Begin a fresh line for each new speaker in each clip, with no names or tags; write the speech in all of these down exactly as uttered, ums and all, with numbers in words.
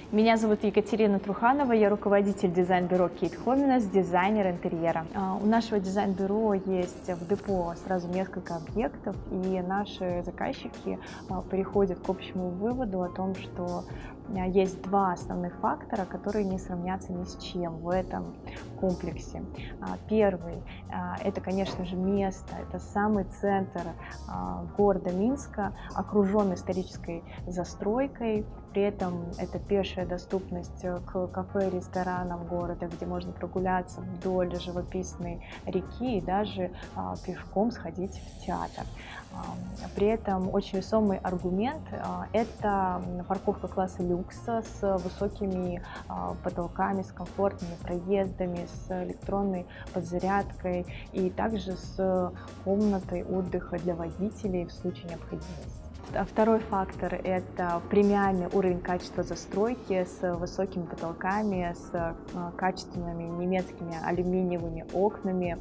Меня зовут Екатерина Труханова, я руководитель дизайн-бюро Кейт Хоминес, дизайнер интерьера. У нашего дизайн-бюро есть в депо сразу несколько объектов, и наши заказчики приходят к общему выводу о том, что есть два основных фактора, которые не сравнятся ни с чем в этом комплексе. Первый – это, конечно же, место, это самый центр города Минска, окружен исторической застройкой. При этом это пешая доступность к кафе и ресторанам города, где можно прогуляться вдоль живописной реки и даже а, пешком сходить в театр. А, при этом очень весомый аргумент а, – это парковка класса люкс с высокими а, потолками, с комфортными проездами, с электронной подзарядкой и также с комнатой отдыха для водителей в случае необходимости. Второй фактор – это премиальный уровень качества застройки с высокими потолками, с качественными немецкими алюминиевыми окнами,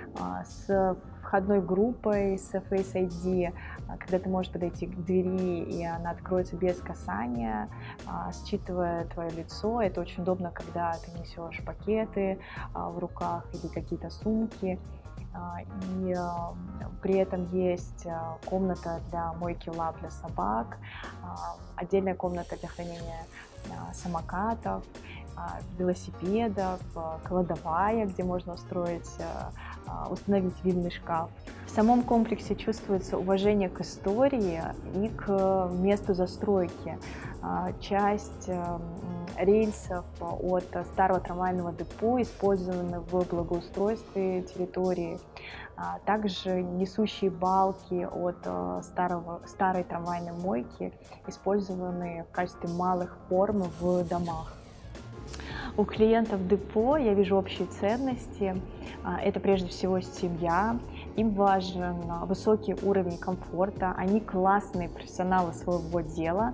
с входной группой, с Face ай ди, когда ты можешь подойти к двери, и она откроется без касания, считывая твое лицо. Это очень удобно, когда ты несешь пакеты в руках или какие-то сумки. И при этом есть комната для мойки лап для собак, отдельная комната для хранения самокатов, велосипедов, кладовая, где можно устроить, установить винный шкаф. В самом комплексе чувствуется уважение к истории и к месту застройки. Часть рельсов от старого трамвайного депо использованы в благоустройстве территории. Также несущие балки от старого, старой трамвайной мойки использованы в качестве малых форм в домах. У клиентов депо я вижу общие ценности. Это прежде всего семья. Им важен высокий уровень комфорта. Они классные профессионалы своего дела.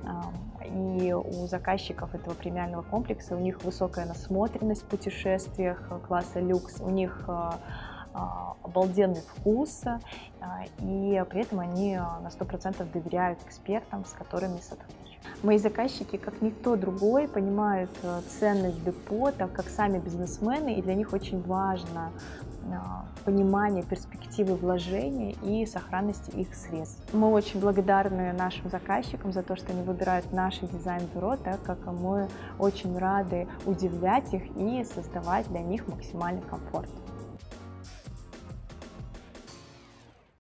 И у заказчиков этого премиального комплекса у них высокая насмотренность в путешествиях класса люкс. У них обалденный вкус, и при этом они на сто процентов доверяют экспертам, с которыми сотрудничают. Мои заказчики, как никто другой, понимают ценность депо, так как сами бизнесмены, и для них очень важно понимание перспективы вложения и сохранности их средств. Мы очень благодарны нашим заказчикам за то, что они выбирают наше дизайн-бюро, так как мы очень рады удивлять их и создавать для них максимальный комфорт.